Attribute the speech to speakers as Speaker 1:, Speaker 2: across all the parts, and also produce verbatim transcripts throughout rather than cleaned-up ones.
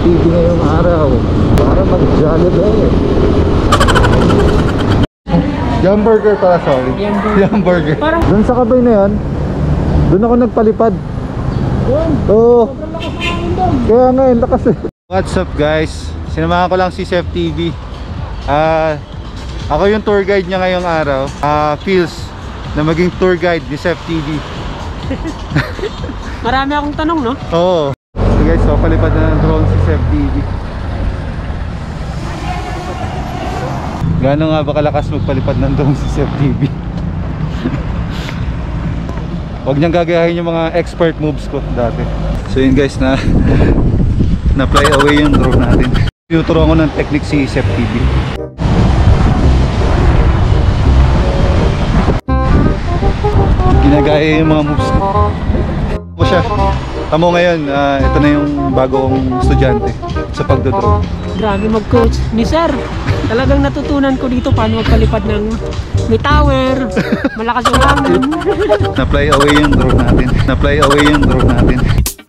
Speaker 1: T V ngayong araw para mag-Jollibee. Yum burger pala, sorry. Yum burger. Yum burger. Parang... Doon sa kabay na yan, doon ako nagpalipad. Doon? Oo. Sobrang lakas ng hangin doon. Kaya nga yun, lakas eh. What's up guys? Sinamahan ko lang si SEFTV. Ah, uh, ako yung tour guide niya ngayong araw. Ah, uh, feels na maging tour guide ni SEFTV.
Speaker 2: Marami akong tanong, no?
Speaker 1: Oo. So guys, so palipad na ng drone si SEFTV. Gaano nga ba kalakas magpalipad ng drone si SEFTV? Huwag niyang gagayahin yung mga expert moves ko dati. So yun guys, na na fly away yung drone natin. Tinuturuan ko ng technique si SEFTV. Ginagaya yung mga moves ko. Ako siya. Tamo ngayon, uh, ito na yung bagong estudyante sa pagdodrone.
Speaker 2: Grabe mag-coach ni sir. Talagang natutunan ko dito paano magpalipad ng may tower, malakas yung hangin.
Speaker 1: Na-fly away yung drone natin. Na-fly away yung drone natin.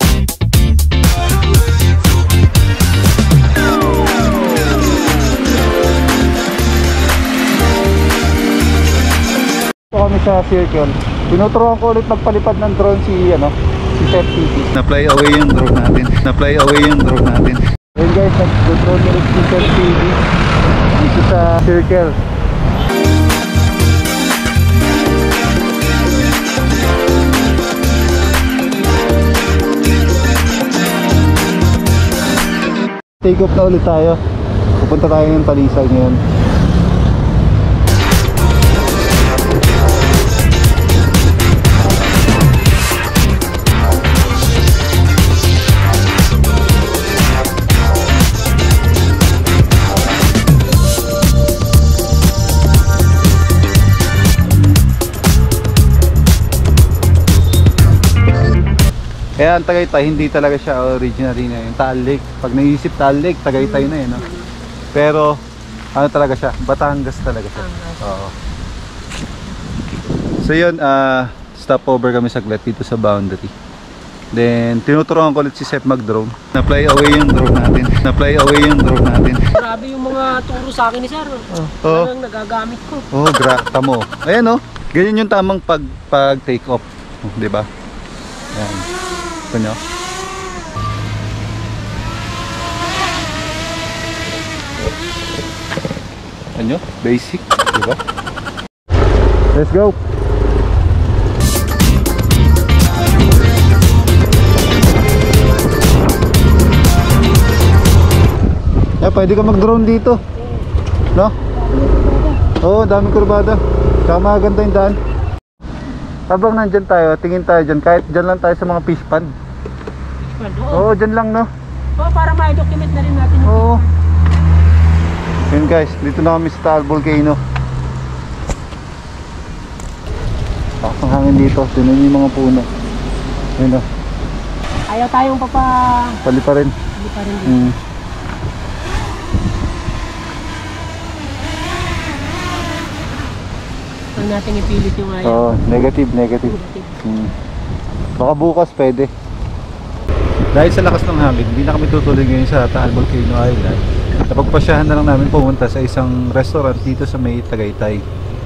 Speaker 1: Ito kami sa circle. Tinuturuan ko ulit magpalipad ng drone si ano, si SEFTV. Na-fly away yung drone natin. Na-fly away yung drone natin. Ayun guys, nag-drone ulit si SEFTV dito sa circle. Take off na ulit tayo. Pupunta tayo ng Talisay ngayon. Kaya ang Tagaytay, hindi talaga siya originally na yung Taal Lake. Pag naisip Taal Lake, Tagaytay na yun, no? Pero ano talaga siya? Batangas talaga siya. Oo. So yun, uh, stopover kami saglit dito sa boundary. Then tinuturuan ko ulit si Sef mag-drone. Na-fly away yung drone natin. Na-fly away yung drone natin.
Speaker 2: Grabe yung mga turo sa akin ni sir. Oh. Talagang nagagamit ko.
Speaker 1: Oh, gra tamo. Ayan, no? Ganyan yung tamang pag, pag take off, oh, di ba? Ayan. Ito nyo. Ano? Basic, diba? Let's go! Eh, pwede ka mag-drone dito. No? Oo, oh, daming kurbada. Tsaka maganda yung daan. Habang nandyan tayo, tingin tayo dyan. Kahit dyan lang tayo sa mga fish pond. Oo, oh, dyan lang, no?
Speaker 2: Oo, oh, para ma-document na rin natin.
Speaker 1: Oo. Yun guys, dito na kami sa Taal Volcano. Lakas ng hangin dito. Tinan yung mga puno. Yun, no?
Speaker 2: Ayaw tayong papa...
Speaker 1: Pali pa rin.
Speaker 2: Pali pa rin dito.
Speaker 1: Hmm.
Speaker 2: Huwag natin ipilit yung ayaw.
Speaker 1: Oo, negative, negative. negative. Hmm. Baka bukas pwede. Dahil sa lakas ng hangin, hindi na kami tutuloy ngayon sa Taal Volcano Island. Napagpasyahan na lang namin pumunta sa isang restaurant dito sa may Tagaytay.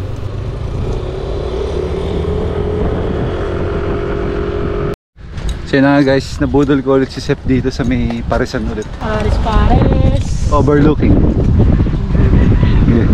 Speaker 1: So yun na nga guys, nabudol ko ulit si Sef dito sa may Parisan ulit.
Speaker 2: Paris, Paris.
Speaker 1: Overlooking. Yeah.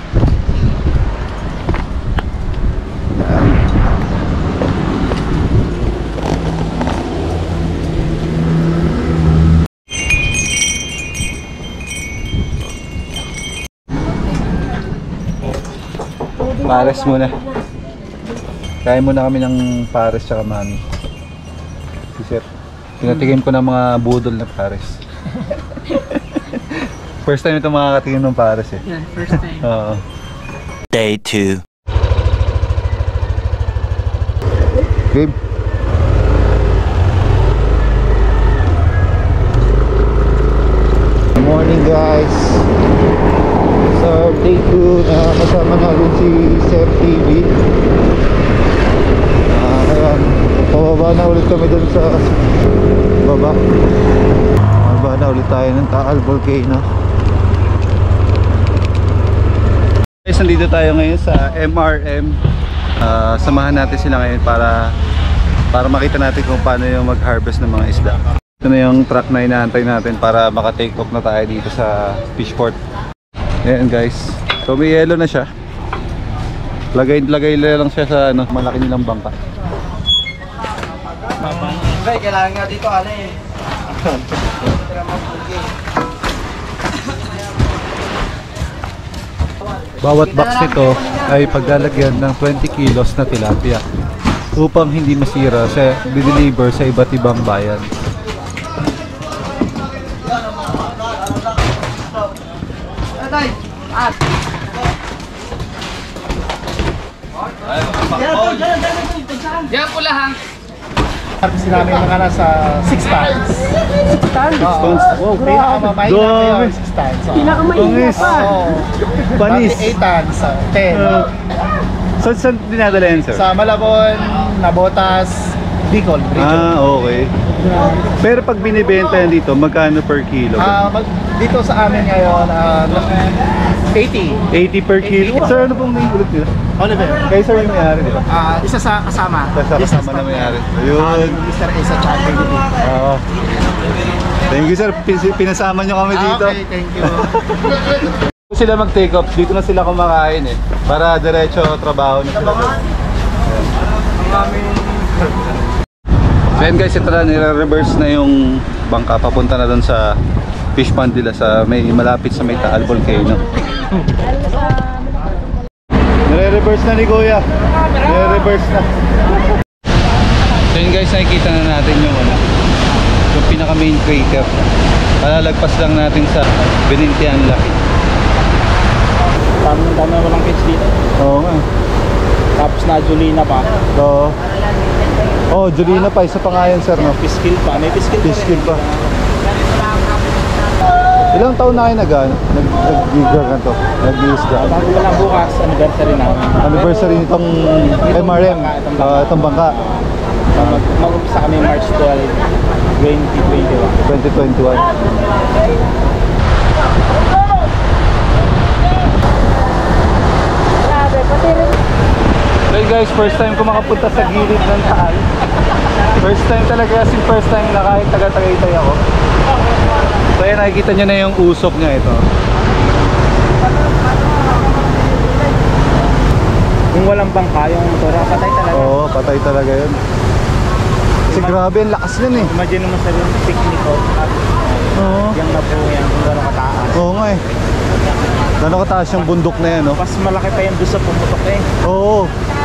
Speaker 1: Pares muna. Kain muna kami ng pares tsaka mami. Si Sir, pinatigim ko ng mga budol na pares. First time ito makakatigim ng pares eh.
Speaker 2: Yeah, first time.
Speaker 1: Oo.
Speaker 3: Day two.
Speaker 1: Game. Good morning guys. So day two na kasama natin si SEFTV. Ah, kaya pababa na ulit kami dun sa baba. Baba Baba na ulit tayo ng Taal Volcano. Guys, nandito tayo ngayon sa M R M. uh, Samahan natin sila ngayon para Para makita natin kung paano yung mag-harvest ng mga isda. Ito na yung truck na inaantay natin para maka-take off na tayo dito sa fishport. Ayan guys, so may yellow na siya. Lagay-lagay lang siya sa ano, malaki nilang bangka.
Speaker 4: Okay, kailangan nga dito ano eh.
Speaker 1: Bawat box nito ay paglalagyan ng twenty kilos na tilapia upang hindi masira sa deliver sa iba't ibang bayan.
Speaker 4: Yan pula ha.
Speaker 5: Harvest namin mga nasa six tons.
Speaker 2: six tons?
Speaker 1: Tons.
Speaker 5: Wow, pinakamamahina
Speaker 1: Dami.
Speaker 5: ngayon, six tons. Oh.
Speaker 2: Pinakamahina pa.
Speaker 5: Oo.
Speaker 1: Panis.
Speaker 5: eight tons, uh, ten.
Speaker 1: Uh, so saan dinadala yan, sir?
Speaker 5: Sa Malabon, Nabotas, Bicol.
Speaker 1: Ah, okay. Pero pag binibenta yan dito, magkano per kilo?
Speaker 5: Ah, mag, dito sa amin ngayon, uh, eighty.
Speaker 1: eighty per kilo? Sir, ano pong name ulit nila?
Speaker 5: Oliver.
Speaker 1: Kayo sir yung may-ari, di ba?
Speaker 5: Ah, isa sa kasama.
Speaker 1: Sa kasama na may-ari. Ayun.
Speaker 5: mister Isa Chapter.
Speaker 1: Oo. Thank you sir, Pin- pinasama nyo kami dito.
Speaker 5: Okay, thank you.
Speaker 1: Sila mag-take off, dito na sila kumakain eh. Para diretso trabaho na sila. So yan guys, ito na, nire-reverse na yung bangka. Papunta na doon sa fish pond nila sa may malapit sa may Taal Volcano. Nire-reverse na ni Kuya. Nire-reverse na. So yun guys, nakikita na natin yung ano, yung pinaka main crater. Palalagpas lang natin sa Binantian Lake.
Speaker 5: Dami dami walang kids dito.
Speaker 1: Oo nga.
Speaker 5: Tapos na Julina pa.
Speaker 1: Oo. Oh, Julina pa, isa pa nga yan sir, no?
Speaker 5: Piskil pa, may piskil pa.
Speaker 1: Piskil pa. Ilang taon na kayo nag nag-giga ka to? Nag-giisda?
Speaker 5: Bago pa lang bukas, anniversary namin.
Speaker 1: Anniversary nitong M R M, uh, itong bangka.
Speaker 5: Mag-umpisa kami March twelfth, twenty twenty-one.
Speaker 1: twenty twenty-one. Well guys, first time ko makapunta sa gilid ng Taal. First time talaga, kasi first time na kahit taga-Tagaytay ako. So ayan, nakikita nyo na yung usok niya ito.
Speaker 5: Kung walang bangka, yung motora, patay talaga.
Speaker 1: Oo, patay talaga yun. Kasi grabe, ang lakas yun eh.
Speaker 5: Imagine mo sa yung picnic ko.
Speaker 1: Oo.
Speaker 5: Yung na po yan, kung gano'ng kataas.
Speaker 1: Oo nga eh. Gano'ng kataas yung bundok na yan, no?
Speaker 5: Mas malaki pa yan doon sa pumutok eh.
Speaker 1: Oo.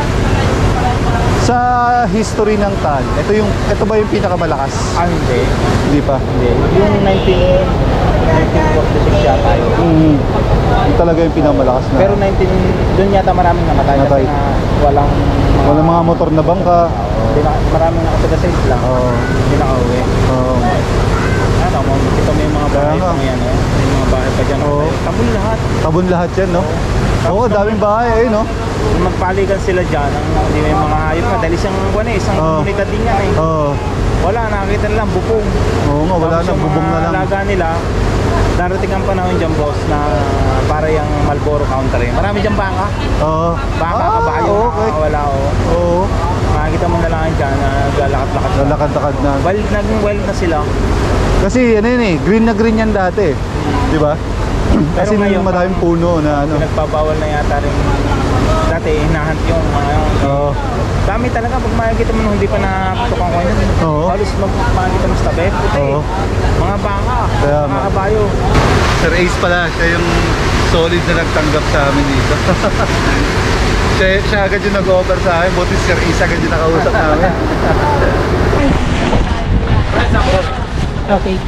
Speaker 1: Sa history ng Taal, ito yung ito ba yung pinakamalakas?
Speaker 5: Ah, hindi.
Speaker 1: Hindi pa.
Speaker 5: Hindi. Yung nineteen forty-six yata yun.
Speaker 1: Mm. Yung talaga yung pinakamalakas na.
Speaker 5: Pero nineteen, doon yata maraming namatay.
Speaker 1: Namatay.
Speaker 5: Kasi nga walang...
Speaker 1: Walang mga motor na bangka.
Speaker 5: Hindi na, maraming nakataga-save lang.
Speaker 1: Oo.
Speaker 5: Hindi nakauwi.
Speaker 1: Oo.
Speaker 5: Ano, ito may mga bahay
Speaker 1: Kaya nga.
Speaker 5: pa yan eh. May mga bahay pa dyan.
Speaker 1: Oo.
Speaker 5: Tabon lahat.
Speaker 1: Tabon lahat yan, no? Oo, daming bahay eh, no?
Speaker 5: Kung magpaligan sila dyan, ang, hindi may mga hayop na. Dahil isang buwan eh, isang
Speaker 1: Oo.
Speaker 5: komunidad din yan eh.
Speaker 1: Oo.
Speaker 5: Wala, nakakita nila bubong.
Speaker 1: Oo nga, wala
Speaker 5: Tapos
Speaker 1: na,
Speaker 5: yung
Speaker 1: bubong na
Speaker 5: mga
Speaker 1: lang.
Speaker 5: alaga nila, darating ang panahon dyan boss na para yung Marlboro country. Marami dyan baka.
Speaker 1: Oo.
Speaker 5: Baka,
Speaker 1: Ah,
Speaker 5: kabayo,
Speaker 1: okay.
Speaker 5: wala o.
Speaker 1: Oo.
Speaker 5: Makikita mo na lang dyan na lalakad-lakad na.
Speaker 1: Lalakad-lakad na.
Speaker 5: Wild, naging wild na sila.
Speaker 1: Kasi ano yun eh, green na green yan dati. Di ba? Kasi
Speaker 5: ngayon,
Speaker 1: maraming puno na ano.
Speaker 5: Nagpabawal na yata rin. Dati, hinahunt yung mga yun.
Speaker 1: Oo.
Speaker 5: Dami talaga pag makikita mo nung hindi pa natutukan ko yun.
Speaker 1: Oo.
Speaker 5: Halos mag- makikita mo sa tabi. Puti.
Speaker 1: Oo.
Speaker 5: Mga baka,
Speaker 1: Kaya
Speaker 5: mga
Speaker 1: nga.
Speaker 5: kabayo.
Speaker 1: Sir Ace pala, siya yung solid na nagtanggap sa amin dito. siya, siya agad yung nag-offer sa akin, buti Sir Ace agad yung nakausap namin.
Speaker 2: Okay.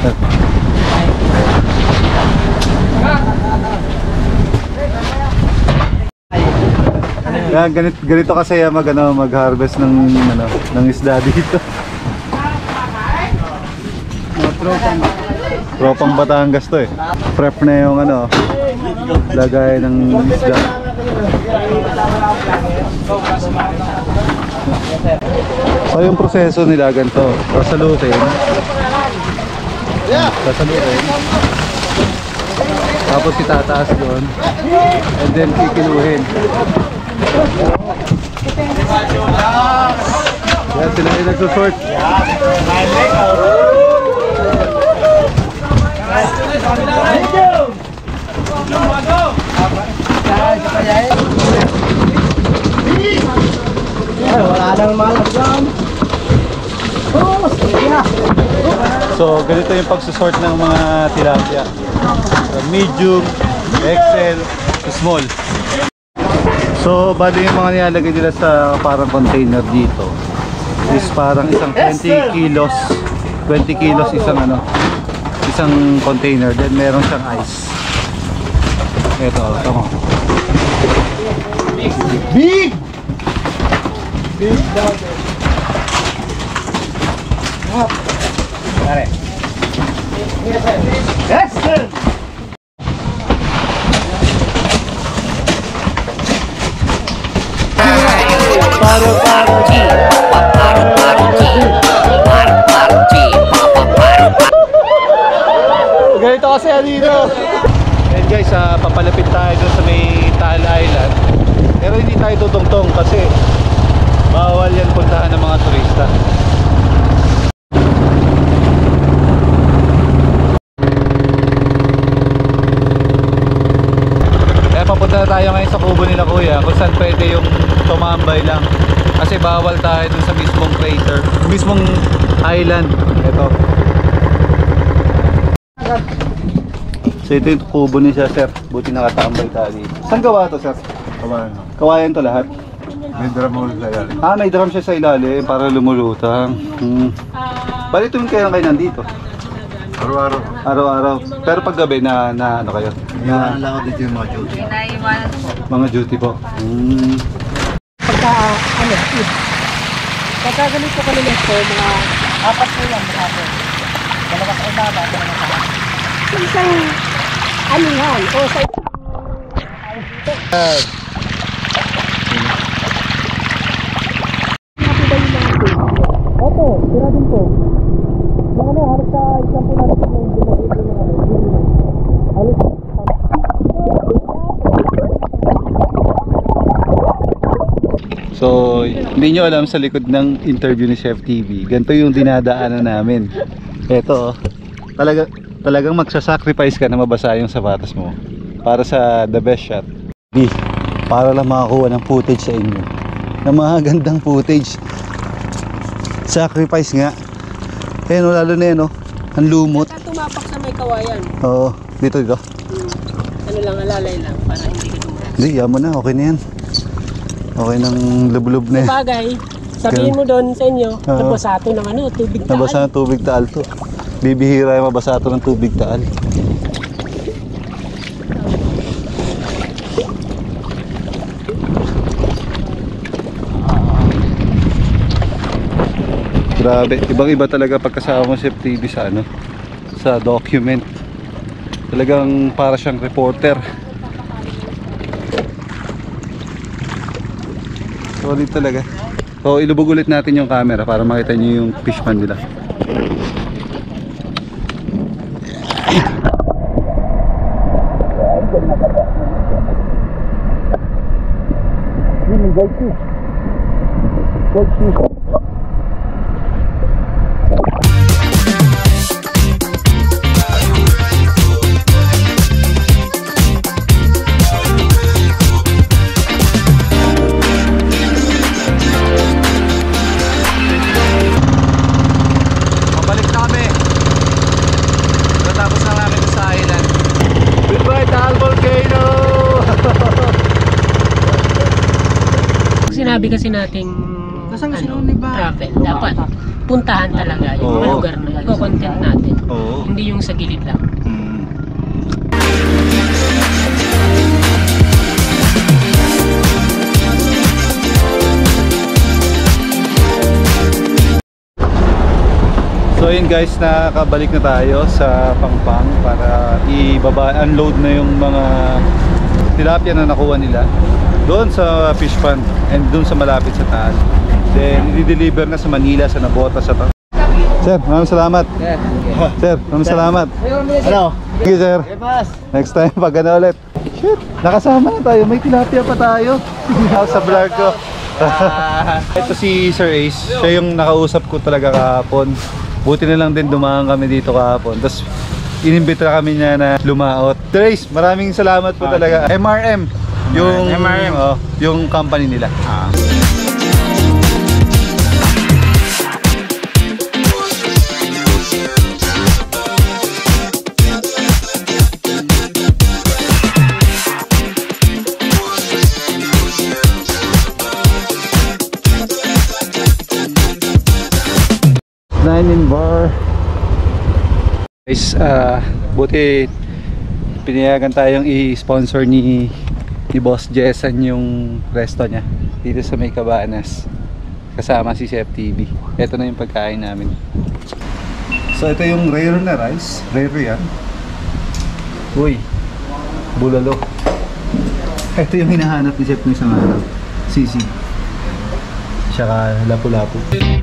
Speaker 1: Yan, ganito, ganito kasi mag, ano, mag-harvest ng, ano, ng isda dito.
Speaker 5: Tropang.
Speaker 1: Tropang Batangas to eh. Prep na yung ano, lagay ng isda. So yung proseso nila ganito, sasalutin. sasalurin. Tapos itataas doon. And then kikiluhin. Yan sila yung nagsusort.
Speaker 4: Wala nang malagyan.
Speaker 1: So ganito yung pagsusort ng mga tilapia. Medium, X L, small. So bali yung mga nilalagay nila sa parang container dito is parang isang twenty kilos twenty kilos isang ano isang container, then meron siyang ice. Ito, ito mo. Big! Big dog. Pare. Yes, sir! Paro, paro, G. Paro, paro, G. Paro, paro, G. Paro, paro. Ganito kasi dito. And guys, uh, papalapit tayo doon sa may Taal Island. Pero hindi tayo tutungtong kasi bawal yan puntahan ng mga turista. Kaya papunta na tayo ngayon sa kubo nila kuya kung saan pwede yung tumambay lang. Kasi bawal tayo dun sa mismong crater, mismong island. Ito. So ito yung kubo ni siya, sir. Buti nakatambay tayo dito. Saan gawa to, sir?
Speaker 6: Kawayan.
Speaker 1: Kawayan to lahat?
Speaker 6: May drum mo sa ilalim.
Speaker 1: Ah, may drum siya sa ilalim para lumulutang. Hmm. Bali tuwing kailan kayo nandito?
Speaker 6: Araw-araw.
Speaker 1: Araw-araw. Pero pag gabi na, na ano kayo?
Speaker 6: Iwanan lang ako dito yung mga duty.
Speaker 1: Mga duty po. Hmm.
Speaker 2: Pagka, ano, food. Pagka ganito kami nito, mga apat po yan, mga dalawa sa ibaba, dalawa sa lahat. Isang anihan, o sa
Speaker 1: Uh,
Speaker 2: Opo, tira din po. Yung ano, halos sa isang po natin yung dumagin yung ano, halos
Speaker 1: So, hindi nyo alam sa likod ng interview ni SEFTV, ganito yung dinadaanan namin. Ito, oh, talaga, talagang magsasacrifice ka na mabasa yung sapatos mo para sa the best shot. Di, para lang makakuha ng footage sa inyo. Ng mga gandang footage. Sacrifice nga. Eh no, lalo na yun, oh, ang lumot.
Speaker 2: tumapak sa may kawayan.
Speaker 1: Oo, dito dito.
Speaker 2: Hmm. Ano lang, alalay lang para hindi ka tumulak.
Speaker 1: Hindi, yaman na, okay na yan. Okay nang lublob na yan.
Speaker 2: Bagay, sabihin mo doon sa inyo,
Speaker 1: Oo.
Speaker 2: nabasato ng ano, tubig taal.
Speaker 1: Nabasa ng tubig taal to. Bibihira yung mabasato ng tubig taal. Grabe, ibang-iba talaga pagkasama mo si SEFTV sa ano, sa document. Talagang para siyang reporter. Solid talaga. So ilubog ulit natin yung camera para makita niyo yung fish pan nila. Ini guys. Guys.
Speaker 2: Sinabi kasi nating ano, travel, dapat puntahan talaga yung mga
Speaker 1: Oo.
Speaker 2: lugar na content natin.
Speaker 1: Oo.
Speaker 2: Hindi yung sa gilid lang.
Speaker 1: Hmm. So yun guys, nakabalik na tayo sa Pangpang para ibaba, unload na yung mga tilapia na nakuha nila doon sa fish pond and doon sa malapit sa Taal. Then i-deliver na sa Manila, sa Nabota, sa Sir, maraming salamat. Sir, maraming salamat.
Speaker 4: Ano?
Speaker 1: Sige sir. Next time pag ano ulit. Shit, nakasama na tayo. May tilapia pa tayo. Sa vlog ko. Ito si Sir Ace. Siya yung nakausap ko talaga kahapon. Buti na lang din dumaan kami dito kahapon. Tapos inimbita kami niya na lumaot. Sir Ace, maraming salamat po talaga. M R M. Yung,
Speaker 5: M R M.
Speaker 1: Oh, yung company nila.
Speaker 5: Ah.
Speaker 1: Dine in bar. Guys, uh, buti pinayagan tayong i-sponsor ni ni Boss Jesan yung resto niya dito sa may Cabanas kasama si SEFTV. Ito na yung pagkain namin. So ito yung rare na rice. Rare yan. Uy, bulalo. Ito yung hinahanap ni Chef ng isang araw. Sisig. Tsaka lapu-lapu.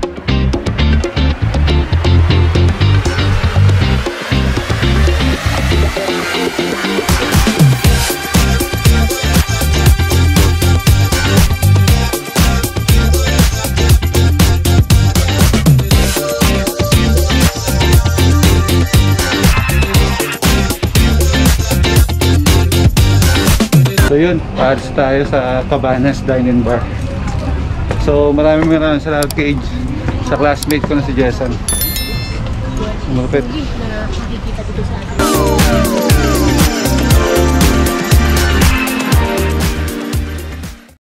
Speaker 1: So yun, paalis tayo sa Cabanas Dine and Bar. So maraming maraming salamat kay Age, sa classmate ko na si Jesan. Malapit.
Speaker 2: Na nakikita dito sa atin.